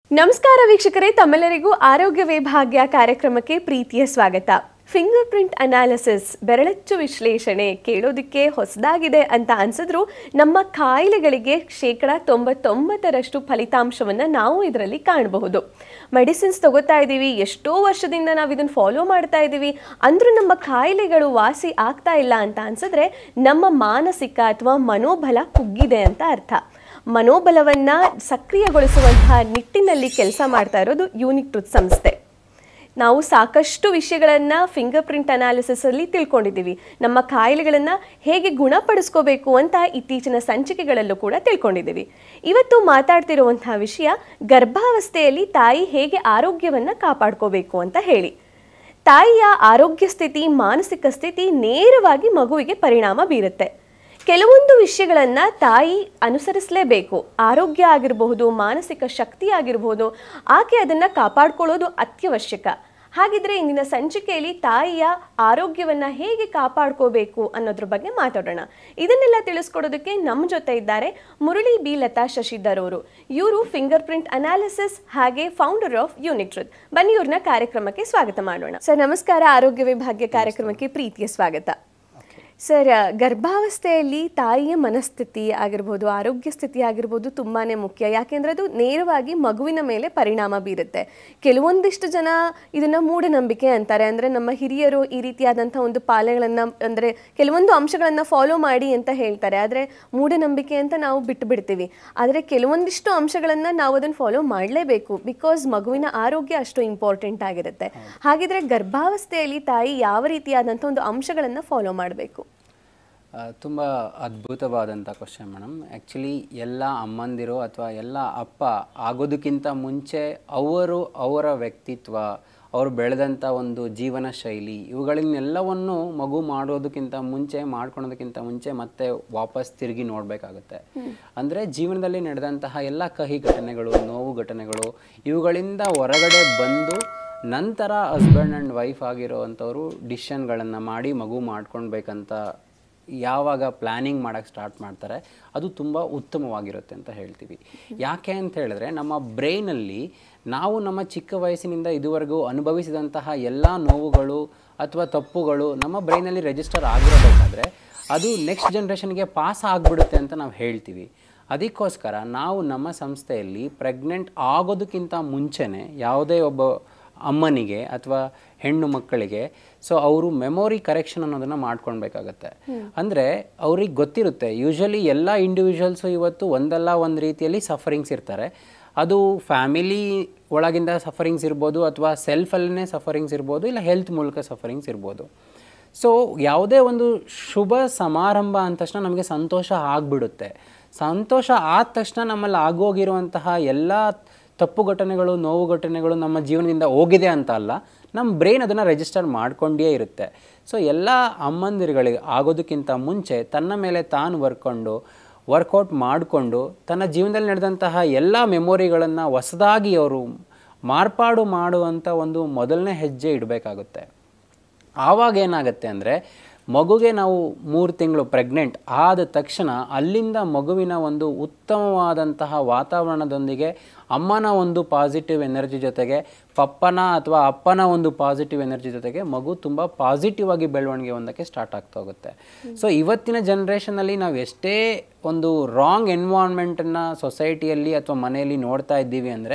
ನಮಸ್ಕಾರ ವೀಕ್ಷಕರೇ, ತಮ್ಮೆಲ್ಲರಿಗೂ ಆರೋಗ್ಯವೇ ಭಾಗ್ಯ ಕಾರ್ಯಕ್ರಮಕ್ಕೆ ಪ್ರೀತಿಯ ಸ್ವಾಗತ. ಫಿಂಗರ್ ಪ್ರಿಂಟ್ ಅನಾಲಿಸಿಸ್, ಬೆರಳಚ್ಚು ವಿಶ್ಲೇಷಣೆ ಕೇಳೋದಕ್ಕೆ ಹೊಸದಾಗಿದೆ ಅಂತ ಅನ್ಸಿದ್ರು ನಮ್ಮ ಕಾಯಿಲೆಗಳಿಗೆ 99% ಫಲಿತಾಂಶವನ್ನು ನಾವು ಇದರಲ್ಲಿ ಕಾಣಬಹುದು. ಮೆಡಿಸಿನ್ಸ್ ತಗೋತಾ ಇದ್ದೀವಿ, ಎಷ್ಟೋ ವರ್ಷದಿಂದ ನಾವು ಇದನ್ನು ಫಾಲೋ ಮಾಡ್ತಾ ಇದ್ದೀವಿ, ಅಂದ್ರೂ ನಮ್ಮ ಕಾಯಿಲೆಗಳು ವಾಸಿ ಆಗ್ತಾ ಇಲ್ಲ ಅಂತ ಅನ್ಸಿದ್ರೆ ನಮ್ಮ ಮಾನಸಿಕ ಅಥವಾ ಮನೋಬಲ ಕುಗ್ಗಿದೆ ಅಂತ ಅರ್ಥ. ಮನೋಬಲವನ್ನು ಸಕ್ರಿಯಗೊಳಿಸುವಂತಹ ನಿಟ್ಟಿನಲ್ಲಿ ಕೆಲಸ ಮಾಡ್ತಾ ಇರೋದು ಯೂನಿಕ್ ಟ್ರುತ್ ಸಂಸ್ಥೆ. ನಾವು ಸಾಕಷ್ಟು ವಿಷಯಗಳನ್ನು ಫಿಂಗರ್ ಪ್ರಿಂಟ್ ಅನಾಲಿಸಿಸಲ್ಲಿ ತಿಳ್ಕೊಂಡಿದ್ದೀವಿ. ನಮ್ಮ ಕಾಯಿಲೆಗಳನ್ನು ಹೇಗೆ ಗುಣಪಡಿಸ್ಕೋಬೇಕು ಅಂತ ಇತ್ತೀಚಿನ ಸಂಚಿಕೆಗಳಲ್ಲೂ ಕೂಡ ತಿಳ್ಕೊಂಡಿದ್ದೀವಿ. ಇವತ್ತು ಮಾತಾಡ್ತಿರುವಂತಹ ವಿಷಯ ಗರ್ಭಾವಸ್ಥೆಯಲ್ಲಿ ತಾಯಿ ಹೇಗೆ ಆರೋಗ್ಯವನ್ನು ಕಾಪಾಡ್ಕೋಬೇಕು ಅಂತ ಹೇಳಿ. ತಾಯಿಯ ಆರೋಗ್ಯ ಸ್ಥಿತಿ, ಮಾನಸಿಕ ಸ್ಥಿತಿ ನೇರವಾಗಿ ಮಗುವಿಗೆ ಪರಿಣಾಮ ಬೀರುತ್ತೆ. ಕೆಲವೊಂದು ವಿಷಯಗಳನ್ನು ತಾಯಿ ಅನುಸರಿಸಲೇಬೇಕು. ಆರೋಗ್ಯ ಆಗಿರಬಹುದು, ಮಾನಸಿಕ ಶಕ್ತಿ ಆಗಿರಬಹುದು, ಆಕೆ ಅದನ್ನು ಕಾಪಾಡ್ಕೊಳ್ಳೋದು ಅತ್ಯವಶ್ಯಕ. ಹಾಗಿದ್ರೆ ಇಂದಿನ ಸಂಚಿಕೆಯಲ್ಲಿ ತಾಯಿಯ ಆರೋಗ್ಯವನ್ನು ಹೇಗೆ ಕಾಪಾಡ್ಕೋಬೇಕು ಅನ್ನೋದ್ರ ಬಗ್ಗೆ ಮಾತಾಡೋಣ. ಇದನ್ನೆಲ್ಲ ತಿಳಿಸ್ಕೊಡೋದಕ್ಕೆ ನಮ್ಮ ಜೊತೆ ಇದ್ದಾರೆ ಮುರಳಿ ಬಿ. ಲತಾ ಶಶಿಧರ್ ಅವರು. ಇವರು ಫಿಂಗರ್ ಪ್ರಿಂಟ್ ಅನಾಲಿಸಿಸ್ ಹಾಗೆ ಫೌಂಡರ್ ಆಫ್ ಯೂನಿಕ್ ಟ್ರುತ್. ಬನ್ನಿ ಇವ್ರನ್ನ ಕಾರ್ಯಕ್ರಮಕ್ಕೆ ಸ್ವಾಗತ ಮಾಡೋಣ. ಸರ್ ನಮಸ್ಕಾರ, ಆರೋಗ್ಯವೇ ಭಾಗ್ಯ ಕಾರ್ಯಕ್ರಮಕ್ಕೆ ಪ್ರೀತಿಯ ಸ್ವಾಗತ. ಸರ್, ಗರ್ಭಾವಸ್ಥೆಯಲ್ಲಿ ತಾಯಿಯ ಮನಸ್ಥಿತಿ ಆಗಿರ್ಬೋದು, ಆರೋಗ್ಯ ಸ್ಥಿತಿ ಆಗಿರ್ಬೋದು ತುಂಬಾ ಮುಖ್ಯ. ಯಾಕೆಂದರೆ ಅದು ನೇರವಾಗಿ ಮಗುವಿನ ಮೇಲೆ ಪರಿಣಾಮ ಬೀರುತ್ತೆ. ಕೆಲವೊಂದಿಷ್ಟು ಜನ ಇದನ್ನು ಮೂಢನಂಬಿಕೆ ಅಂತಾರೆ. ಅಂದರೆ ನಮ್ಮ ಹಿರಿಯರು ಈ ರೀತಿಯಾದಂಥ ಒಂದು ಪಾಲನೆಗಳನ್ನು, ಅಂದರೆ ಕೆಲವೊಂದು ಅಂಶಗಳನ್ನು ಫಾಲೋ ಮಾಡಿ ಅಂತ ಹೇಳ್ತಾರೆ. ಆದರೆ ಮೂಢನಂಬಿಕೆ ಅಂತ ನಾವು ಬಿಟ್ಟು ಬಿಡ್ತೀವಿ. ಆದರೆ ಕೆಲವೊಂದಿಷ್ಟು ಅಂಶಗಳನ್ನು ನಾವು ಅದನ್ನು ಫಾಲೋ ಮಾಡಲೇಬೇಕು. ಬಿಕಾಸ್ ಮಗುವಿನ ಆರೋಗ್ಯ ಅಷ್ಟು ಇಂಪಾರ್ಟೆಂಟ್ ಆಗಿರುತ್ತೆ. ಹಾಗಿದ್ರೆ ಗರ್ಭಾವಸ್ಥೆಯಲ್ಲಿ ತಾಯಿ ಯಾವ ರೀತಿಯಾದಂಥ ಒಂದು ಅಂಶಗಳನ್ನು ಫಾಲೋ ಮಾಡಬೇಕು? ತುಂಬ ಅದ್ಭುತವಾದಂಥ ಕ್ವಶನ್ ಮೇಡಮ್. ಆ್ಯಕ್ಚುಲಿ ಎಲ್ಲ ಅಮ್ಮಂದಿರು ಅಥವಾ ಎಲ್ಲ ಅಪ್ಪ ಆಗೋದಕ್ಕಿಂತ ಮುಂಚೆ ಅವರ ವ್ಯಕ್ತಿತ್ವ, ಅವರು ಬೆಳೆದಂಥ ಒಂದು ಜೀವನ ಶೈಲಿ, ಇವುಗಳನ್ನೆಲ್ಲವನ್ನು ಮಗು ಮಾಡೋದಕ್ಕಿಂತ ಮುಂಚೆ, ಮಾಡ್ಕೊಳೋದಕ್ಕಿಂತ ಮುಂಚೆ ಮತ್ತೆ ವಾಪಸ್ ತಿರುಗಿ ನೋಡಬೇಕಾಗುತ್ತೆ. ಅಂದರೆ ಜೀವನದಲ್ಲಿ ನಡೆದಂತಹ ಎಲ್ಲ ಕಹಿ ಘಟನೆಗಳು, ನೋವು ಘಟನೆಗಳು, ಇವುಗಳಿಂದ ಹೊರಗಡೆ ಬಂದು ನಂತರ ಹಸ್ಬೆಂಡ್ ಆ್ಯಂಡ್ ವೈಫ್ ಆಗಿರೋವಂಥವ್ರು ಡಿಸಿಷನ್ಗಳನ್ನು ಮಾಡಿ ಮಗು ಮಾಡ್ಕೊಳ್ಬೇಕಂತ ಯಾವಾಗ ಪ್ಲ್ಯಾನಿಂಗ್ ಮಾಡೋಕ್ಕೆ ಸ್ಟಾರ್ಟ್ ಮಾಡ್ತಾರೆ ಅದು ತುಂಬ ಉತ್ತಮವಾಗಿರುತ್ತೆ ಅಂತ ಹೇಳ್ತೀವಿ. ಯಾಕೆ ಅಂತ ಹೇಳಿದ್ರೆ ನಮ್ಮ ಬ್ರೈನಲ್ಲಿ ನಾವು ನಮ್ಮ ಚಿಕ್ಕ ವಯಸ್ಸಿನಿಂದ ಇದುವರೆಗೂ ಅನುಭವಿಸಿದಂತಹ ಎಲ್ಲ ನೋವುಗಳು ಅಥವಾ ತಪ್ಪುಗಳು ನಮ್ಮ ಬ್ರೈನಲ್ಲಿ ರಿಜಿಸ್ಟರ್ ಆಗಿರಬೇಕಾದ್ರೆ ಅದು ನೆಕ್ಸ್ಟ್ ಜನ್ರೇಷನ್ಗೆ ಪಾಸ್ ಆಗಿಬಿಡುತ್ತೆ ಅಂತ ನಾವು ಹೇಳ್ತೀವಿ. ಅದಕ್ಕೋಸ್ಕರ ನಾವು ನಮ್ಮ ಸಂಸ್ಥೆಯಲ್ಲಿ ಪ್ರೆಗ್ನೆಂಟ್ ಆಗೋದಕ್ಕಿಂತ ಮುಂಚೆನೇ ಯಾವುದೇ ಒಬ್ಬ ಅಮ್ಮನಿಗೆ ಅಥವಾ ಹೆಣ್ಣು ಮಕ್ಕಳಿಗೆ ಅವರು ಮೆಮೊರಿ ಕರೆಕ್ಷನ್ ಅನ್ನೋದನ್ನು ಮಾಡ್ಕೊಳ್ಬೇಕಾಗತ್ತೆ. ಅಂದರೆ ಅವ್ರಿಗೆ ಗೊತ್ತಿರುತ್ತೆ, ಯೂಶ್ವಲಿ ಎಲ್ಲ ಇಂಡಿವಿಜುವಲ್ಸು ಇವತ್ತು ಒಂದಲ್ಲ ಒಂದು ರೀತಿಯಲ್ಲಿ ಸಫರಿಂಗ್ಸ್ ಇರ್ತಾರೆ. ಅದು ಫ್ಯಾಮಿಲಿ ಒಳಗಿಂದ ಸಫರಿಂಗ್ಸ್ ಇರ್ಬೋದು, ಅಥವಾ ಸೆಲ್ಫಲ್ಲೇ ಸಫರಿಂಗ್ಸ್ ಇರ್ಬೋದು, ಇಲ್ಲ ಹೆಲ್ತ್ ಮೂಲಕ ಸಫರಿಂಗ್ಸ್ ಇರ್ಬೋದು. ಯಾವುದೇ ಒಂದು ಶುಭ ಸಮಾರಂಭ ಅಂದ ತಕ್ಷಣ ನಮಗೆ ಸಂತೋಷ ಆಗಿಬಿಡುತ್ತೆ. ಸಂತೋಷ ಆದ ತಕ್ಷಣ ನಮ್ಮಲ್ಲಿ ಆಗೋಗಿರುವಂತಹ ಎಲ್ಲ ತಪ್ಪು ಘಟನೆಗಳು, ನೋವು ಘಟನೆಗಳು ನಮ್ಮ ಜೀವನದಿಂದ ಹೋಗಿದೆ ಅಂತ ಅಲ್ಲ, ನಮ್ಮ ಬ್ರೈನ್ ಅದನ್ನು ರಿಜಿಸ್ಟರ್ ಮಾಡ್ಕೊಂಡೇ ಇರುತ್ತೆ. ಎಲ್ಲ ಅಮ್ಮಂದಿರುಗಳಿಗೆ ಆಗೋದಕ್ಕಿಂತ ಮುಂಚೆ ತನ್ನ ಮೇಲೆ ತಾನು ವರ್ಕೌಟ್ ಮಾಡಿಕೊಂಡು ತನ್ನ ಜೀವನದಲ್ಲಿ ನಡೆದಂತಹ ಎಲ್ಲ ಮೆಮೊರಿಗಳನ್ನು ಹೊಸದಾಗಿ ಅವರು ಮಾರ್ಪಾಡು ಮಾಡುವಂಥ ಒಂದು ಮೊದಲನೇ ಹೆಜ್ಜೆ ಇಡಬೇಕಾಗುತ್ತೆ. ಆವಾಗ ಏನಾಗುತ್ತೆ ಅಂದರೆ ಮಗುಗೆ ನಾವು 3 ತಿಂಗಳು ಪ್ರೆಗ್ನೆಂಟ್ ಆದ ತಕ್ಷಣ ಅಲ್ಲಿಂದ ಮಗುವಿನ ಒಂದು ಉತ್ತಮವಾದಂತಹ ವಾತಾವರಣದೊಂದಿಗೆ ಅಮ್ಮನ ಒಂದು ಪಾಸಿಟಿವ್ ಎನರ್ಜಿ ಜೊತೆಗೆ ಪಪ್ಪನ ಅಥವಾ ಅಪ್ಪನ ಒಂದು ಪಾಸಿಟಿವ್ ಎನರ್ಜಿ ಜೊತೆಗೆ ಮಗು ತುಂಬ ಪಾಸಿಟಿವ್ ಆಗಿ ಬೆಳವಣಿಗೆ ಹೊಂದಕ್ಕೆ ಸ್ಟಾರ್ಟ್ ಆಗ್ತಾ ಹೋಗುತ್ತೆ. ಇವತ್ತಿನ ಜನ್ರೇಷನಲ್ಲಿ ನಾವು ಎಷ್ಟೇ ಒಂದು ರಾಂಗ್ ಎನ್ವೈರ್ನ್ಮೆಂಟನ್ನು ಸೊಸೈಟಿಯಲ್ಲಿ ಅಥವಾ ಮನೆಯಲ್ಲಿ ನೋಡ್ತಾ ಇದ್ದೀವಿ ಅಂದರೆ,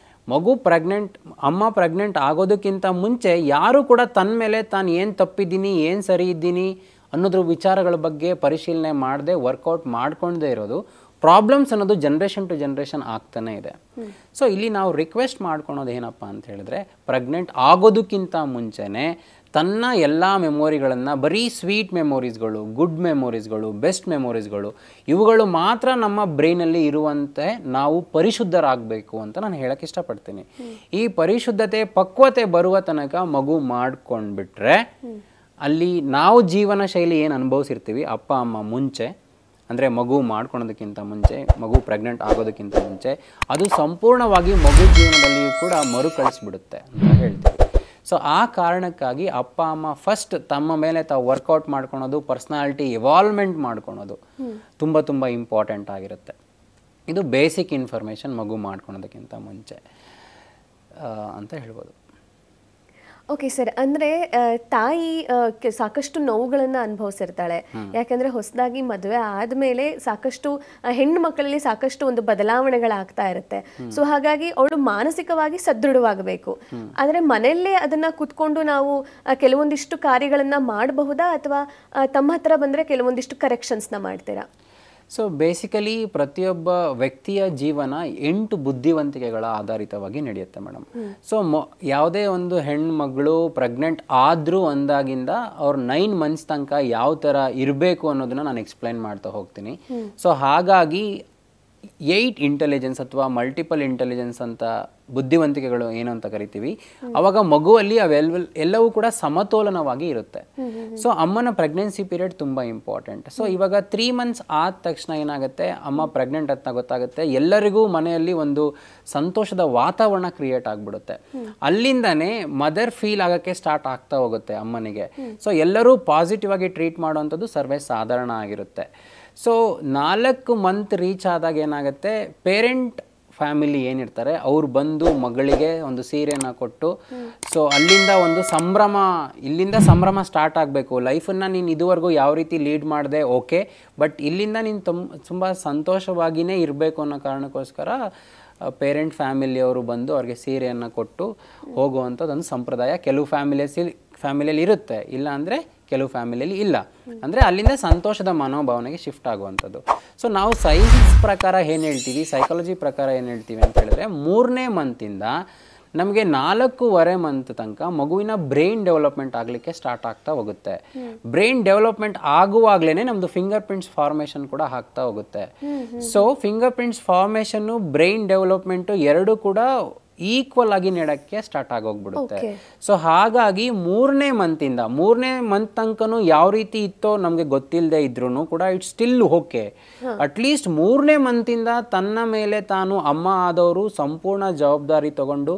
ಅಮ್ಮ ಪ್ರೆಗ್ನೆಂಟ್ ಆಗೋದಕ್ಕಿಂತ ಮುಂಚೆ ಯಾರೂ ಕೂಡ ತನ್ನ ಮೇಲೆ ತಾನು ಏನು ತಪ್ಪಿದ್ದೀನಿ, ಏನು ಸರಿ ಇದ್ದೀನಿ ಅನ್ನೋದ್ರ ವಿಚಾರಗಳ ಬಗ್ಗೆ ಪರಿಶೀಲನೆ ಮಾಡದೆ, ವರ್ಕೌಟ್ ಮಾಡ್ಕೊಂಡೇ ಇರೋದು, ಪ್ರಾಬ್ಲಮ್ಸ್ ಅನ್ನೋದು ಜನ್ರೇಷನ್ ಟು ಜನ್ರೇಷನ್ ಆಗ್ತಾನೆ ಇದೆ. ಇಲ್ಲಿ ನಾವು ರಿಕ್ವೆಸ್ಟ್ ಮಾಡ್ಕೊಳೋದು ಏನಪ್ಪ ಅಂತ ಹೇಳಿದ್ರೆ, ಪ್ರೆಗ್ನೆಂಟ್ ಆಗೋದಕ್ಕಿಂತ ಮುಂಚೆನೇ ತನ್ನ ಎಲ್ಲ ಮೆಮೊರಿಗಳನ್ನು, ಬರೀ ಸ್ವೀಟ್ ಮೆಮೊರೀಸ್ಗಳು, ಗುಡ್ ಮೆಮೊರೀಸ್ಗಳು, ಬೆಸ್ಟ್ ಮೆಮೊರೀಸ್ಗಳು, ಇವುಗಳು ಮಾತ್ರ ನಮ್ಮ ಬ್ರೈನಲ್ಲಿ ಇರುವಂತೆ ನಾವು ಪರಿಶುದ್ಧರಾಗಬೇಕು ಅಂತ ನಾನು ಹೇಳಕ್ಕೆ ಇಷ್ಟಪಡ್ತೀನಿ. ಈ ಪರಿಶುದ್ಧತೆ, ಪಕ್ವತೆ ಬರುವ ತನಕ ಮಗು ಮಾಡ್ಕೊಂಡ್ಬಿಟ್ರೆ ಅಲ್ಲಿ ನಾವು ಜೀವನ ಶೈಲಿ ಏನು ಅನುಭವಿಸಿರ್ತೀವಿ ಅಪ್ಪ ಅಮ್ಮ ಮುಂಚೆ, ಅಂದರೆ ಮಗು ಮಾಡ್ಕೊಳೋದಕ್ಕಿಂತ ಮುಂಚೆ, ಮಗು ಪ್ರೆಗ್ನೆಂಟ್ ಆಗೋದಕ್ಕಿಂತ ಮುಂಚೆ, ಅದು ಸಂಪೂರ್ಣವಾಗಿ ಮಗು ಜೀವನದಲ್ಲಿಯೂ ಕೂಡ ಮರುಕಳಿಸ್ಬಿಡುತ್ತೆ ಅಂತ ಹೇಳ್ತೀವಿ. ಆ ಕಾರಣಕ್ಕಾಗಿ ಅಪ್ಪ ಅಮ್ಮ ಫಸ್ಟ್ ತಮ್ಮ ಮೇಲೆ ತಾವು ವರ್ಕೌಟ್ ಮಾಡ್ಕೊಳೋದು, ಪರ್ಸ್ನಾಲಿಟಿ ಇವಾಲ್ವ್ಮೆಂಟ್ ಮಾಡ್ಕೊಳೋದು ತುಂಬ ಇಂಪಾರ್ಟೆಂಟ್ ಆಗಿರುತ್ತೆ. ಇದು ಬೇಸಿಕ್ ಇನ್ಫಾರ್ಮೇಷನ್ ಮಗು ಮಾಡ್ಕೊಳೋದಕ್ಕಿಂತ ಮುಂಚೆ. ಅಂತ ಹೇಳ್ಬೋದು. ಓಕೆ ಸರ್, ಅಂದರೆ ತಾಯಿ ಸಾಕಷ್ಟು ನೋವುಗಳನ್ನು ಅನುಭವಿಸಿರ್ತಾಳೆ. ಯಾಕಂದರೆ ಹೊಸದಾಗಿ ಮದುವೆ ಆದಮೇಲೆ ಸಾಕಷ್ಟು ಹೆಣ್ಣು ಮಕ್ಕಳಲ್ಲಿ ಸಾಕಷ್ಟು ಒಂದು ಬದಲಾವಣೆಗಳಾಗ್ತಾ ಇರುತ್ತೆ. ಸೊ ಹಾಗಾಗಿ ಅವಳು ಮಾನಸಿಕವಾಗಿ ಸದೃಢವಾಗಬೇಕು. ಆದರೆ ಮನೆಯಲ್ಲೇ ಅದನ್ನು ಕುತ್ಕೊಂಡು ನಾವು ಕೆಲವೊಂದಿಷ್ಟು ಕಾರ್ಯಗಳನ್ನು ಮಾಡಬಹುದಾ, ಅಥವಾ ತಮ್ಮ ಹತ್ರ ಬಂದರೆ ಕೆಲವೊಂದಿಷ್ಟು ಕರೆಕ್ಷನ್ಸ್ನ ಮಾಡ್ತೀರಾ? ಸೊ ಬೇಸಿಕಲಿ ಪ್ರತಿಯೊಬ್ಬ ವ್ಯಕ್ತಿಯ ಜೀವನ 8 ಬುದ್ಧಿವಂತಿಕೆಗಳ ಆಧಾರಿತವಾಗಿ ನಡೆಯುತ್ತೆ ಮೇಡಮ್. ಸೊ ಯಾವುದೇ ಒಂದು ಹೆಣ್ಮಗಳು ಪ್ರೆಗ್ನೆಂಟ್ ಆದರೂ ಅಂದಾಗಿಂದ ಅವ್ರು 9 ಮಂತ್ಸ್ ತನಕ ಯಾವ ಥರ ಇರಬೇಕು ಅನ್ನೋದನ್ನ ನಾನು ಎಕ್ಸ್ಪ್ಲೈನ್ ಮಾಡ್ತಾ ಹೋಗ್ತೀನಿ. ಸೊ ಹಾಗಾಗಿ 8 ಇಂಟೆಲಿಜೆನ್ಸ್ ಅಥವಾ ಮಲ್ಟಿಪಲ್ ಇಂಟೆಲಿಜೆನ್ಸ್ ಅಂತ ಬುದ್ಧಿವಂತಿಕೆಗಳು ಏನು ಅಂತ ಕರಿತೀವಿ, ಅವಾಗ ಮಗುವಲ್ಲಿ ಎಲ್ಲವೂ ಕೂಡ ಸಮತೋಲನವಾಗಿ ಇರುತ್ತೆ. ಸೊ ಅಮ್ಮನ ಪ್ರೆಗ್ನೆನ್ಸಿ ಪೀರಿಯಡ್ ತುಂಬ ಇಂಪಾರ್ಟೆಂಟ್. ಸೊ ಇವಾಗ 3 ಮಂತ್ಸ್ ಆದ ತಕ್ಷಣ ಏನಾಗುತ್ತೆ, ಅಮ್ಮ ಪ್ರೆಗ್ನೆಂಟ್ ಅಂತ ಗೊತ್ತಾಗುತ್ತೆ, ಎಲ್ಲರಿಗೂ ಮನೆಯಲ್ಲಿ ಒಂದು ಸಂತೋಷದ ವಾತಾವರಣ ಕ್ರಿಯೇಟ್ ಆಗಿಬಿಡುತ್ತೆ. ಅಲ್ಲಿಂದನೇ ಮದರ್ ಫೀಲ್ ಆಗೋಕ್ಕೆ ಸ್ಟಾರ್ಟ್ ಆಗ್ತಾ ಹೋಗುತ್ತೆ ಅಮ್ಮನಿಗೆ. ಸೊ ಎಲ್ಲರೂ ಪಾಸಿಟಿವ್ ಆಗಿ ಟ್ರೀಟ್ ಮಾಡುವಂಥದ್ದು ಸರ್ವೇ ಸಾಧಾರಣ ಆಗಿರುತ್ತೆ. ಸೊ 4 ಮಂತ್ ರೀಚ್ ಆದಾಗ ಏನಾಗುತ್ತೆ, ಪೇರೆಂಟ್ ಫ್ಯಾಮಿಲಿ ಏನಿರ್ತಾರೆ ಅವ್ರು ಬಂದು ಮಗಳಿಗೆ ಒಂದು ಸೀರೆನ ಕೊಟ್ಟು, ಸೊ ಅಲ್ಲಿಂದ ಒಂದು ಸಂಭ್ರಮ, ಇಲ್ಲಿಂದ ಸಂಭ್ರಮ ಸ್ಟಾರ್ಟ್ ಆಗಬೇಕು. ಲೈಫನ್ನು ನೀನು ಇದುವರೆಗೂ ಯಾವ ರೀತಿ ಲೀಡ್ ಮಾಡಿದೆ ಓಕೆ, ಬಟ್ ಇಲ್ಲಿಂದ ನೀನು ತುಂಬ ಸಂತೋಷವಾಗಿಯೇ ಇರಬೇಕು ಅನ್ನೋ ಕಾರಣಕ್ಕೋಸ್ಕರ ಪೇರೆಂಟ್ ಫ್ಯಾಮಿಲಿಯವರು ಬಂದು ಅವ್ರಿಗೆ ಸೀರೆಯನ್ನು ಕೊಟ್ಟು ಹೋಗುವಂಥದ್ದೊಂದು ಸಂಪ್ರದಾಯ ಕೆಲವು ಫ್ಯಾಮಿಲಿಯಲ್ಲಿ ಇರುತ್ತೆ, ಇಲ್ಲ ಅಂದರೆ ಕೆಲವು ಫ್ಯಾಮಿಲಿಯಲ್ಲಿ ಇಲ್ಲ. ಅಂದರೆ ಅಲ್ಲಿಂದ ಸಂತೋಷದ ಮನೋಭಾವನೆಗೆ ಶಿಫ್ಟ್ ಆಗುವಂಥದ್ದು. ಸೊ ನಾವು ಸೈನ್ಸ್ ಪ್ರಕಾರ ಏನು ಹೇಳ್ತೀವಿ, ಸೈಕಾಲಜಿ ಪ್ರಕಾರ ಏನು ಹೇಳ್ತೀವಿ ಅಂತ ಹೇಳಿದ್ರೆ, 3ನೇ ಮಂತಿಂದ ನಮಗೆ 4.5 ಮಂತ್ ತನಕ ಮಗುವಿನ ಬ್ರೈನ್ ಡೆವಲಪ್ಮೆಂಟ್ ಆಗಲಿಕ್ಕೆ ಸ್ಟಾರ್ಟ್ ಆಗ್ತಾ ಹೋಗುತ್ತೆ. ಬ್ರೈನ್ ಡೆವಲಪ್ಮೆಂಟ್ ಆಗುವಾಗಲೇ ನಮ್ಮದು ಫಿಂಗರ್ ಪ್ರಿಂಟ್ಸ್ ಫಾರ್ಮೇಷನ್ ಕೂಡ ಆಗ್ತಾ ಹೋಗುತ್ತೆ. ಸೊ ಫಿಂಗರ್ ಪ್ರಿಂಟ್ಸ್ ಫಾರ್ಮೇಷನ್ನು ಬ್ರೈನ್ ಡೆವಲಪ್ಮೆಂಟು ಎರಡೂ ಕೂಡ ಈಕ್ವಲ್ ಆಗಿ ನೆಡಕ್ಕೆ ಸ್ಟಾರ್ಟ್ ಆಗೋಗ್ಬಿಡುತ್ತೆ. ಸೊ ಹಾಗಾಗಿ 3ನೇ ಮಂತ್ ತನಕನೂ ಯಾವ ರೀತಿ ಇತ್ತೋ ನಮಗೆ ಗೊತ್ತಿಲ್ಲದೆ ಇದ್ರೂ ಕೂಡ ಇಟ್ಸ್ ಸ್ಟಿಲ್ ಓಕೆ. ಅಟ್ಲೀಸ್ಟ್ 3ನೇ ಮಂತಿಂದ ತನ್ನ ಮೇಲೆ ತಾನು ಅಮ್ಮ ಆದವರು ಸಂಪೂರ್ಣ ಜವಾಬ್ದಾರಿ ತಗೊಂಡು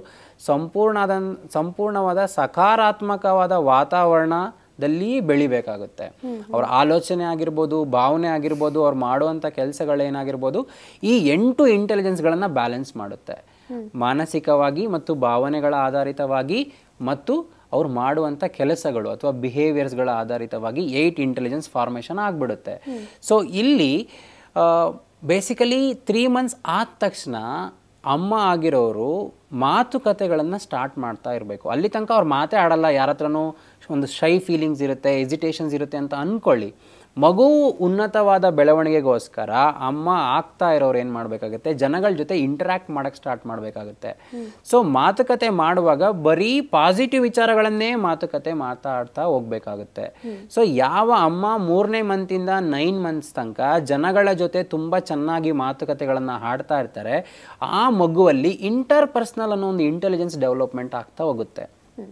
ಸಂಪೂರ್ಣವಾದ ಸಕಾರಾತ್ಮಕವಾದ ವಾತಾವರಣದಲ್ಲಿ ಬೆಳಿಬೇಕಾಗುತ್ತೆ. ಅವ್ರ ಆಲೋಚನೆ ಆಗಿರ್ಬೋದು, ಭಾವನೆ ಆಗಿರ್ಬೋದು, ಅವ್ರು ಮಾಡುವಂಥ ಕೆಲಸಗಳೇನಾಗಿರ್ಬೋದು, ಈ 8 ಇಂಟೆಲಿಜೆನ್ಸ್ಗಳನ್ನು ಬ್ಯಾಲೆನ್ಸ್ ಮಾಡುತ್ತೆ. ಮಾನಸಿಕವಾಗಿ ಮತ್ತು ಭಾವನೆಗಳ ಆಧಾರಿತವಾಗಿ ಮತ್ತು ಅವ್ರು ಮಾಡುವಂಥ ಕೆಲಸಗಳು ಅಥವಾ ಬಿಹೇವಿಯರ್ಸ್ಗಳ ಆಧಾರಿತವಾಗಿ 8 ಇಂಟೆಲಿಜೆನ್ಸ್ ಫಾರ್ಮೇಷನ್ ಆಗಿಬಿಡುತ್ತೆ. ಸೊ ಇಲ್ಲಿ ಬೇಸಿಕಲಿ 3 ಮಂತ್ಸ್ ಆದ ತಕ್ಷಣ ಅಮ್ಮ ಆಗಿರೋರು ಮಾತುಕತೆಗಳನ್ನು ಸ್ಟಾರ್ಟ್ ಮಾಡ್ತಾ ಇರಬೇಕು. ಅಲ್ಲಿ ತನಕ ಅವ್ರು ಮಾತೇ ಆಡಲ್ಲ, ಯಾರ ಹತ್ರನೂ ಒಂದು ಶೈ ಫೀಲಿಂಗ್ಸ್ ಇರುತ್ತೆ, ಎಸಿಟೇಷನ್ಸ್ ಇರುತ್ತೆ ಅಂತ ಅಂದ್ಕೊಳ್ಳಿ. ಮಗು ಉನ್ನತವಾದ ಬೆಳವಣಿಗೆಗೋಸ್ಕರ ಅಮ್ಮ ಆಗ್ತಾ ಇರೋರು ಏನು ಮಾಡಬೇಕಾಗುತ್ತೆ, ಜನಗಳ ಜೊತೆ ಇಂಟರ್ಯಾಕ್ಟ್ ಮಾಡೋಕ್ಕೆ ಸ್ಟಾರ್ಟ್ ಮಾಡಬೇಕಾಗುತ್ತೆ. ಸೊ ಮಾತುಕತೆ ಮಾಡುವಾಗ ಬರೀ ಪಾಸಿಟಿವ್ ವಿಚಾರಗಳನ್ನೇ ಮಾತುಕತೆ ಮಾತಾಡ್ತಾ ಹೋಗ್ಬೇಕಾಗುತ್ತೆ. ಸೊ ಯಾವ ಅಮ್ಮ 3ನೇ ಮಂತಿಂದ 9 ಮಂತ್ಸ್ ತನಕ ಜನಗಳ ಜೊತೆ ತುಂಬ ಚೆನ್ನಾಗಿ ಮಾತುಕತೆಗಳನ್ನು ಆಡ್ತಾ ಇರ್ತಾರೆ, ಆ ಮಗುವಲ್ಲಿ ಇಂಟರ್ ಪರ್ಸನಲ್ ಅನ್ನೋ ಒಂದು ಇಂಟೆಲಿಜೆನ್ಸ್ ಡೆವಲಪ್ಮೆಂಟ್ ಆಗ್ತಾ ಹೋಗುತ್ತೆ.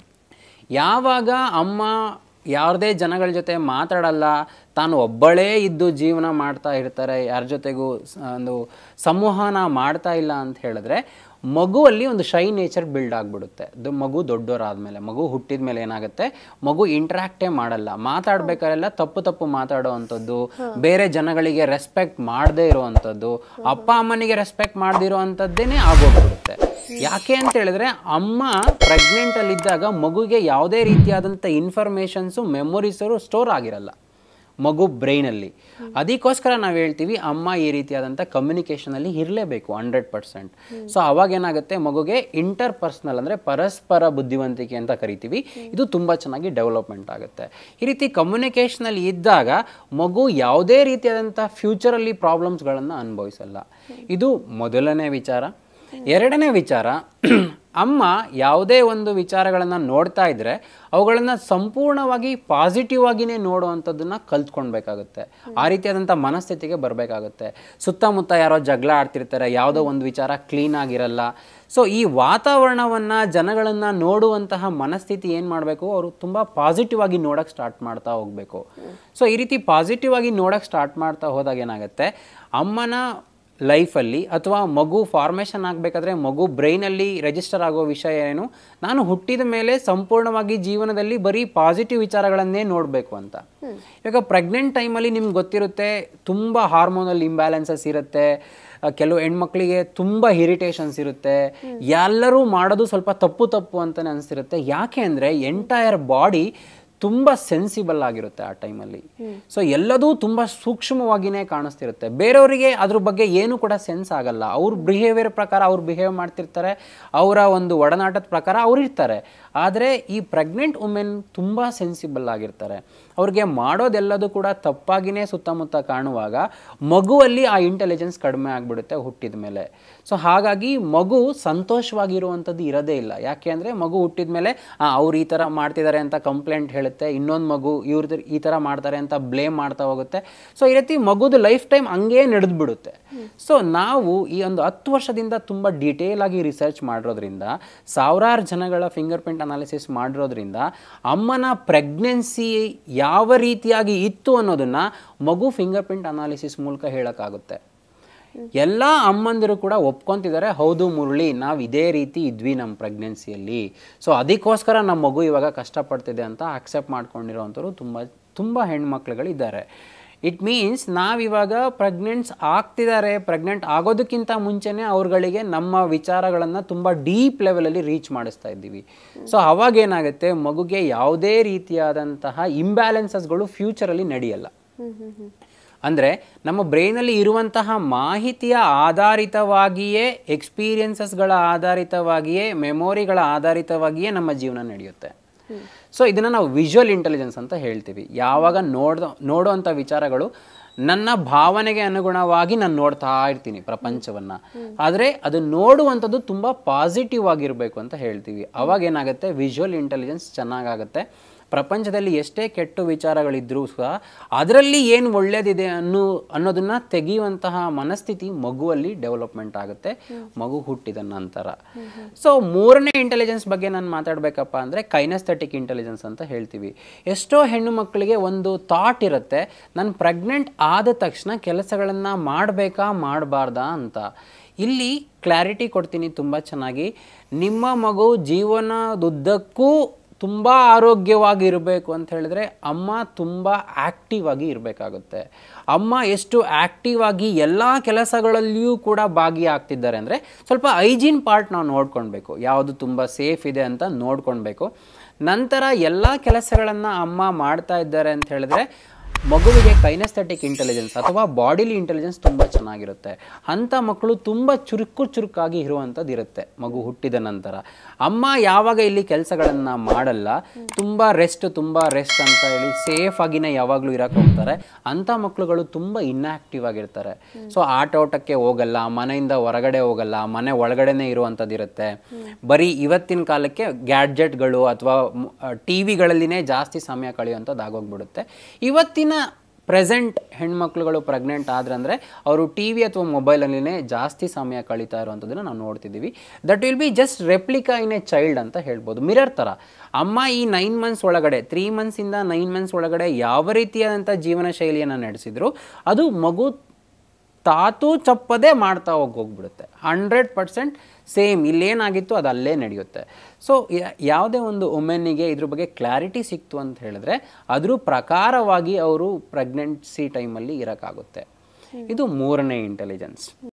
ಯಾವಾಗ ಅಮ್ಮ ಯಾವುದೇ ಜನಗಳ ಜೊತೆ ಮಾತಾಡಲ್ಲ, ತಾನು ಒಬ್ಬಳೇ ಇದ್ದು ಜೀವನ ಮಾಡ್ತಾ ಇರ್ತಾರೆ, ಯಾರ ಜೊತೆಗೂ ಒಂದು ಸಂವಹನ ಮಾಡ್ತಾ ಇಲ್ಲ ಅಂತ ಹೇಳಿದ್ರೆ ಮಗುವಲ್ಲಿ ಒಂದು ಶೈ ನೇಚರ್ ಬಿಲ್ಡ್ ಆಗಿಬಿಡುತ್ತೆ. ಮಗು ದೊಡ್ಡವರಾದ್ಮೇಲೆ, ಮಗು ಹುಟ್ಟಿದ ಮೇಲೆ ಏನಾಗುತ್ತೆ, ಮಗು ಇಂಟ್ರಾಕ್ಟೇ ಮಾಡಲ್ಲ, ಮಾತಾಡ್ಬೇಕಾರೆಲ್ಲ ತಪ್ಪು ಮಾತಾಡೋ ಅಂಥದ್ದು, ಬೇರೆ ಜನಗಳಿಗೆ ರೆಸ್ಪೆಕ್ಟ್ ಮಾಡದೇ ಇರೋವಂಥದ್ದು, ಅಪ್ಪ ಅಮ್ಮನಿಗೆ ರೆಸ್ಪೆಕ್ಟ್ ಮಾಡದಿರೋ ಅಂಥದ್ದೇನೆ ಆಗೋಗ್ಬಿಡುತ್ತೆ. ಯಾಕೆ ಅಂತ ಹೇಳಿದ್ರೆ ಅಮ್ಮ ಪ್ರೆಗ್ನೆಂಟಲ್ಲಿದ್ದಾಗ ಮಗುಗೆ ಯಾವುದೇ ರೀತಿಯಾದಂಥ ಇನ್ಫಾರ್ಮೇಷನ್ಸು ಮೆಮೊರೀಸರು ಸ್ಟೋರ್ ಆಗಿರಲ್ಲ ಮಗು ಬ್ರೈನಲ್ಲಿ. ಅದಕ್ಕೋಸ್ಕರ ನಾವು ಹೇಳ್ತೀವಿ ಅಮ್ಮ ಈ ರೀತಿಯಾದಂಥ ಕಮ್ಯುನಿಕೇಷನಲ್ಲಿ ಇರಲೇಬೇಕು 100%. ಸೊ ಅವಾಗೇನಾಗುತ್ತೆ, ಮಗುಗೆ ಇಂಟರ್ ಪರ್ಸನಲ್ ಅಂದರೆ ಪರಸ್ಪರ ಬುದ್ಧಿವಂತಿಕೆ ಅಂತ ಕರಿತೀವಿ, ಇದು ತುಂಬ ಚೆನ್ನಾಗಿ ಡೆವಲಪ್ಮೆಂಟ್ ಆಗುತ್ತೆ. ಈ ರೀತಿ ಕಮ್ಯುನಿಕೇಷನಲ್ಲಿ ಇದ್ದಾಗ ಮಗು ಯಾವುದೇ ರೀತಿಯಾದಂಥ ಫ್ಯೂಚರಲ್ಲಿ ಪ್ರಾಬ್ಲಮ್ಸ್ಗಳನ್ನು ಅನುಭವಿಸಲ್ಲ. ಇದು ಮೊದಲನೇ ವಿಚಾರ. ಎರಡನೇ ವಿಚಾರ, ಅಮ್ಮ ಯಾವುದೇ ಒಂದು ವಿಚಾರಗಳನ್ನು ನೋಡ್ತಾ ಇದ್ದರೆ ಅವುಗಳನ್ನು ಸಂಪೂರ್ಣವಾಗಿ ಪಾಸಿಟಿವ್ ಆಗಿಯೇ ನೋಡುವಂಥದ್ದನ್ನು ಕಲ್ತ್ಕೊಳ್ಬೇಕಾಗುತ್ತೆ. ಆ ರೀತಿಯಾದಂಥ ಮನಸ್ಥಿತಿಗೆ ಬರಬೇಕಾಗುತ್ತೆ. ಸುತ್ತಮುತ್ತ ಯಾರೋ ಜಗಳ ಆಡ್ತಿರ್ತಾರೆ, ಯಾವುದೋ ಒಂದು ವಿಚಾರ ಕ್ಲೀನ್ ಆಗಿರಲ್ಲ. ಸೊ ಈ ವಾತಾವರಣವನ್ನು, ಜನಗಳನ್ನು ನೋಡುವಂತಹ ಮನಸ್ಥಿತಿ ಏನು ಮಾಡಬೇಕು, ಅವರು ತುಂಬ ಪಾಸಿಟಿವ್ ಆಗಿ ನೋಡೋಕ್ಕೆ ಸ್ಟಾರ್ಟ್ ಮಾಡ್ತಾ ಹೋಗಬೇಕು. ಸೊ ಈ ರೀತಿ ಪಾಸಿಟಿವ್ ಆಗಿ ನೋಡೋಕ್ಕೆ ಸ್ಟಾರ್ಟ್ ಮಾಡ್ತಾ ಹೋದಾಗ ಏನಾಗುತ್ತೆ, ಅಮ್ಮನ ಲೈಫಲ್ಲಿ ಅಥವಾ ಮಗು ಫಾರ್ಮೇಷನ್ ಆಗಬೇಕಾದ್ರೆ ಮಗು ಬ್ರೈನಲ್ಲಿ ರಿಜಿಸ್ಟರ್ ಆಗೋ ವಿಷಯ ಏನು, ನಾನು ಹುಟ್ಟಿದ ಮೇಲೆ ಸಂಪೂರ್ಣವಾಗಿ ಜೀವನದಲ್ಲಿ ಬರೀ ಪಾಸಿಟಿವ್ ವಿಚಾರಗಳನ್ನೇ ನೋಡಬೇಕು ಅಂತ. ಇವಾಗ ಪ್ರೆಗ್ನೆಂಟ್ ಟೈಮಲ್ಲಿ ನಿಮ್ಗೆ ಗೊತ್ತಿರುತ್ತೆ, ತುಂಬ ಹಾರ್ಮೋನಲ್ ಇಂಬ್ಯಾಲೆನ್ಸಸ್ ಇರುತ್ತೆ, ಕೆಲವು ಹೆಣ್ಮಕ್ಳಿಗೆ ತುಂಬ ಇರಿಟೇಷನ್ಸ್ ಇರುತ್ತೆ, ಎಲ್ಲರೂ ಮಾಡೋದು ಸ್ವಲ್ಪ ತಪ್ಪು ಅಂತಲೇ ಅನಿಸಿರುತ್ತೆ. ಯಾಕೆ ಅಂದರೆ ಎಂಟೈರ್ ಬಾಡಿ ತುಂಬ ಸೆನ್ಸಿಬಲ್ ಆಗಿರುತ್ತೆ ಆ ಟೈಮಲ್ಲಿ. ಸೊ ಎಲ್ಲದೂ ತುಂಬ ಸೂಕ್ಷ್ಮವಾಗಿಯೇ ಕಾಣಿಸ್ತಿರುತ್ತೆ. ಬೇರೆಯವರಿಗೆ ಅದ್ರ ಬಗ್ಗೆ ಏನು ಕೂಡ ಸೆನ್ಸ್ ಆಗಲ್ಲ. ಅವ್ರ ಬಿಹೇವಿಯರ್ ಪ್ರಕಾರ ಅವ್ರು ಬಿಹೇವ್ ಮಾಡ್ತಿರ್ತಾರೆ, ಅವರ ಒಂದು ಒಡನಾಟದ ಪ್ರಕಾರ ಅವ್ರು ಇರ್ತಾರೆ. ಆದರೆ ಈ ಪ್ರೆಗ್ನೆಂಟ್ ವುಮೆನ್ ತುಂಬ ಸೆನ್ಸಿಬಲ್ ಆಗಿರ್ತಾರೆ. ಅವ್ರಿಗೆ ಮಾಡೋದೆಲ್ಲದೂ ಕೂಡ ತಪ್ಪಾಗಿಯೇ ಸುತ್ತಮುತ್ತ ಕಾಣುವಾಗ ಮಗುವಲ್ಲಿ ಆ ಇಂಟೆಲಿಜೆನ್ಸ್ ಕಡಿಮೆ ಆಗಿಬಿಡುತ್ತೆ ಹುಟ್ಟಿದ ಮೇಲೆ. ಸೊ ಹಾಗಾಗಿ ಮಗು ಸಂತೋಷವಾಗಿರುವಂಥದ್ದು ಇರೋದೇ ಇಲ್ಲ. ಯಾಕೆ ಅಂದರೆ ಮಗು ಹುಟ್ಟಿದ ಮೇಲೆ ಅವ್ರು ಈ ಥರ ಮಾಡ್ತಿದ್ದಾರೆ ಅಂತ ಕಂಪ್ಲೇಂಟ್ ಹೇಳುತ್ತೆ, ಇನ್ನೊಂದು ಮಗು ಇವ್ರದ್ದು ಈ ಥರ ಮಾಡ್ತಾರೆ ಅಂತ ಬ್ಲೇಮ್ ಮಾಡ್ತಾ ಹೋಗುತ್ತೆ. ಸೊ ಈ ರೀತಿ ಮಗುದು ಲೈಫ್ ಟೈಮ್ ಹಂಗೇ ನಡೆದ್ಬಿಡುತ್ತೆ. ಸೊ ನಾವು ಈ ಒಂದು 10 ವರ್ಷದಿಂದ ತುಂಬ ಡೀಟೇಲ್ ಆಗಿ ರಿಸರ್ಚ್ ಮಾಡಿರೋದ್ರಿಂದ, ಸಾವಿರಾರು ಜನಗಳ ಫಿಂಗರ್ ಪ್ರಿಂಟ್ ಅನಾಲಿಸಿಸ್ ಮಾಡಿರೋದ್ರಿಂದ ಅಮ್ಮನ ಪ್ರೆಗ್ನೆನ್ಸಿ ಯಾವ ರೀತಿಯಾಗಿ ಇತ್ತು ಅನ್ನೋದನ್ನು ಮಗು ಫಿಂಗರ್ ಪ್ರಿಂಟ್ ಅನಾಲಿಸಿಸ್ ಮೂಲಕ ಹೇಳೋಕ್ಕಾಗುತ್ತೆ. ಎಲ್ಲ ಅಮ್ಮಂದಿರು ಕೂಡ ಒಪ್ಕೊತಿದ್ದಾರೆ, ಹೌದು ಮುರಳಿ, ನಾವು ಇದೇ ರೀತಿ ಇದ್ವಿ ನಮ್ಮ ಪ್ರೆಗ್ನೆನ್ಸಿಯಲ್ಲಿ, ಸೊ ಅದಕ್ಕೋಸ್ಕರ ನಮ್ಮ ಮಗು ಇವಾಗ ಕಷ್ಟಪಡ್ತಿದೆ ಅಂತ ಅಕ್ಸೆಪ್ಟ್ ಮಾಡ್ಕೊಂಡಿರೋವಂಥವ್ರು ತುಂಬ ಹೆಣ್ಮಕ್ಳುಗಳಿದ್ದಾರೆ. ಇಟ್ ಮೀನ್ಸ್ ನಾವಿವಾಗ ಪ್ರೆಗ್ನೆಂಟ್ ಆಗೋದಕ್ಕಿಂತ ಮುಂಚೆನೇ ಅವ್ರುಗಳಿಗೆ ನಮ್ಮ ವಿಚಾರಗಳನ್ನು ತುಂಬ ಡೀಪ್ ಲೆವೆಲಲ್ಲಿ ರೀಚ್ ಮಾಡಿಸ್ತಾ ಇದ್ದೀವಿ. ಸೊ ಅವಾಗೇನಾಗುತ್ತೆ, ಮಗುಗೆ ಯಾವುದೇ ರೀತಿಯಾದಂತಹ ಇಂಬ್ಯಾಲೆನ್ಸಸ್ಗಳು ಫ್ಯೂಚರಲ್ಲಿ ನಡೆಯಲ್ಲ. ಅಂದರೆ ನಮ್ಮ ಬ್ರೈನಲ್ಲಿ ಇರುವಂತಹ ಮಾಹಿತಿಯ ಆಧಾರಿತವಾಗಿಯೇ, ಎಕ್ಸ್ಪೀರಿಯನ್ಸಸ್ಗಳ ಆಧಾರಿತವಾಗಿಯೇ, ಮೆಮೊರಿಗಳ ಆಧಾರಿತವಾಗಿಯೇ ನಮ್ಮ ಜೀವನ ನಡೆಯುತ್ತೆ. ಸೊ ಇದನ್ನು ನಾವು ವಿಜುವಲ್ ಇಂಟೆಲಿಜೆನ್ಸ್ ಅಂತ ಹೇಳ್ತೀವಿ. ಯಾವಾಗ ನೋಡೋವಂಥ ವಿಚಾರಗಳು ನನ್ನ ಭಾವನೆಗೆ ಅನುಗುಣವಾಗಿ ನಾನು ನೋಡ್ತಾ ಇರ್ತೀನಿ ಪ್ರಪಂಚವನ್ನು, ಆದರೆ ಅದು ನೋಡುವಂಥದ್ದು ತುಂಬ ಪಾಸಿಟಿವ್ ಆಗಿರಬೇಕು ಅಂತ ಹೇಳ್ತೀವಿ. ಅವಾಗ ಏನಾಗುತ್ತೆ, ವಿಜುವಲ್ ಇಂಟೆಲಿಜೆನ್ಸ್ ಚೆನ್ನಾಗಾಗುತ್ತೆ. ಪ್ರಪಂಚದಲ್ಲಿ ಎಷ್ಟೇ ಕೆಟ್ಟ ವಿಚಾರಗಳಿದ್ರೂ ಸಹ ಅದರಲ್ಲಿ ಏನು ಒಳ್ಳೆಯದಿದೆ ಅನ್ನೋದನ್ನು ತೆಗೆಯುವಂತಹ ಮನಸ್ಥಿತಿ ಮಗುವಲ್ಲಿ ಡೆವಲಪ್ಮೆಂಟ್ ಆಗುತ್ತೆ ಮಗು ಹುಟ್ಟಿದ ನಂತರ. ಸೊ ಮೂರನೇ ಇಂಟೆಲಿಜೆನ್ಸ್ ಬಗ್ಗೆ ನಾನು ಮಾತಾಡಬೇಕಪ್ಪ ಅಂದರೆ ಕೈನೆಸ್ಥೆಟಿಕ್ ಇಂಟೆಲಿಜೆನ್ಸ್ ಅಂತ ಹೇಳ್ತೀವಿ. ಎಷ್ಟೋ ಹೆಣ್ಣು ಮಕ್ಕಳಿಗೆ ಒಂದು ಥಾಟ್ ಇರುತ್ತೆ, ನಾನು ಪ್ರೆಗ್ನೆಂಟ್ ಆದ ತಕ್ಷಣ ಕೆಲಸಗಳನ್ನು ಮಾಡಬೇಕಾ ಮಾಡಬಾರ್ದಾ ಅಂತ. ಇಲ್ಲಿ ಕ್ಲಾರಿಟಿ ಕೊಡ್ತೀನಿ ತುಂಬ ಚೆನ್ನಾಗಿ. ನಿಮ್ಮ ಮಗು ಜೀವನದುದ್ದಕ್ಕೂ ತುಂಬ ಆರೋಗ್ಯವಾಗಿ ಇರಬೇಕು ಅಂತ ಹೇಳಿದ್ರೆ ಅಮ್ಮ ತುಂಬ ಆ್ಯಕ್ಟಿವ್ ಆಗಿ ಇರಬೇಕಾಗುತ್ತೆ. ಅಮ್ಮ ಎಷ್ಟು ಆ್ಯಕ್ಟಿವ್ ಆಗಿ ಎಲ್ಲ ಕೆಲಸಗಳಲ್ಲಿಯೂ ಕೂಡ ಭಾಗಿಯಾಗ್ತಿದ್ದಾರೆ ಅಂದರೆ ಸ್ವಲ್ಪ ಹೈಜೀನ್ ಪಾರ್ಟ್ ನಾವು ನೋಡ್ಕೊಳ್ಬೇಕು, ಯಾವುದು ತುಂಬ ಸೇಫ್ ಇದೆ ಅಂತ ನೋಡ್ಕೊಳ್ಬೇಕು. ನಂತರ ಎಲ್ಲ ಕೆಲಸಗಳನ್ನು ಅಮ್ಮ ಮಾಡ್ತಾ ಇದ್ದಾರೆ ಅಂತ ಹೇಳಿದ್ರೆ ಮಗುವಿಗೆ ಕೈನೆಸ್ಥೆಟಿಕ್ ಇಂಟೆಲಿಜೆನ್ಸ್ ಅಥವಾ ಬಾಡಿಲಿ ಇಂಟೆಲಿಜೆನ್ಸ್ ತುಂಬ ಚೆನ್ನಾಗಿರುತ್ತೆ. ಅಂಥ ಮಕ್ಕಳು ತುಂಬ ಚುರುಕಾಗಿ ಇರುವಂಥದ್ದು ಇರುತ್ತೆ ಮಗು ಹುಟ್ಟಿದ ನಂತರ. ಅಮ್ಮ ಯಾವಾಗ ಇಲ್ಲಿ ಕೆಲಸಗಳನ್ನು ಮಾಡಲ್ಲ, ತುಂಬ ರೆಸ್ಟ್ ಅಂತ ಹೇಳಿ ಸೇಫ್ ಆಗಿನೇ ಯಾವಾಗಲೂ ಇರಕ್ಕೆ ಹೋಗ್ತಾರೆ, ಅಂಥ ಮಕ್ಕಳುಗಳು ತುಂಬ ಇನ್ಆ್ಯಕ್ಟಿವ್ ಆಗಿರ್ತಾರೆ. ಸೊ ಆಟೋಟಕ್ಕೆ ಹೋಗಲ್ಲ, ಮನೆಯಿಂದ ಹೊರಗಡೆ ಹೋಗಲ್ಲ, ಮನೆ ಒಳಗಡೆನೇ ಇರುವಂಥದ್ದು ಇರುತ್ತೆ. ಬರೀ ಇವತ್ತಿನ ಕಾಲಕ್ಕೆ ಗ್ಯಾಡ್ಜೆಟ್ಗಳು ಅಥವಾ ಟಿ ವಿಗಳಲ್ಲಿನೇ ಜಾಸ್ತಿ ಸಮಯ ಕಳೆಯುವಂಥದ್ದು ಆಗೋಗ್ಬಿಡುತ್ತೆ. ಇವತ್ತಿನ ಪ್ರೆಸೆಂಟ್ ಹೆಣ್ಮಕ್ಳುಗಳು ಪ್ರೆಗ್ನೆಂಟ್ ಆದ್ರಂದರೆ ಅವರು ಟಿ ವಿ ಅಥವಾ ಮೊಬೈಲಲ್ಲಿನೇ ಜಾಸ್ತಿ ಸಮಯ ಕಳೀತಾ ಇರುವಂಥದ್ದನ್ನು ನಾವು ನೋಡ್ತಿದ್ದೀವಿ. That will be just replica in a child ಅಂತ ಹೇಳ್ಬೋದು, ಮಿರರ್ ಥರ. ಅಮ್ಮ ಈ 9 ಮಂತ್ಸ್ ಒಳಗಡೆ, 3 ಮಂತ್ಸಿಂದ 9 ಮಂತ್ಸ್ ಒಳಗಡೆ ಯಾವ ರೀತಿಯಾದಂಥ ಜೀವನ ಶೈಲಿಯನ್ನು ನಡೆಸಿದ್ರು ಅದು ಮಗು ತಾತು ಚಪ್ಪದೇ ಮಾಡ್ತಾ ಹೋಗ್ಬಿಡುತ್ತೆ. 100% ಸೇಮ್ ಇಲ್ಲೇನಾಗಿತ್ತು ಅದು ಅಲ್ಲೇ ನಡೆಯುತ್ತೆ. ಸೊ ಯಾವುದೇ ಒಂದು ವುಮೆನ್ನಿಗೆ ಇದ್ರ ಬಗ್ಗೆ ಕ್ಲಾರಿಟಿ ಸಿಕ್ತು ಅಂತ ಹೇಳಿದ್ರೆ ಅದ್ರ ಪ್ರಕಾರವಾಗಿ ಅವರು ಪ್ರೆಗ್ನೆನ್ಸಿ ಟೈಮಲ್ಲಿ ಇರೋಕ್ಕಾಗುತ್ತೆ. ಇದು ಮೂರನೇ ಇಂಟೆಲಿಜೆನ್ಸ್.